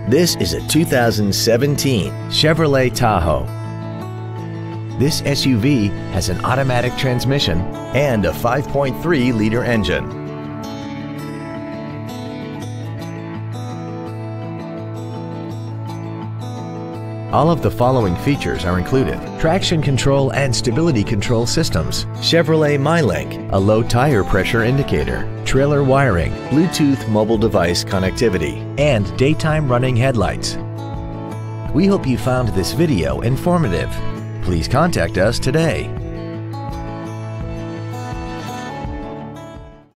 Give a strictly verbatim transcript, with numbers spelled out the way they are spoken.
This is a two thousand seventeen Chevrolet Tahoe. This S U V has an automatic transmission and a five point three liter engine. All of the following features are included: traction control and stability control systems, Chevrolet MyLink, a low tire pressure indicator, trailer wiring, Bluetooth mobile device connectivity, and daytime running headlights. We hope you found this video informative. Please contact us today.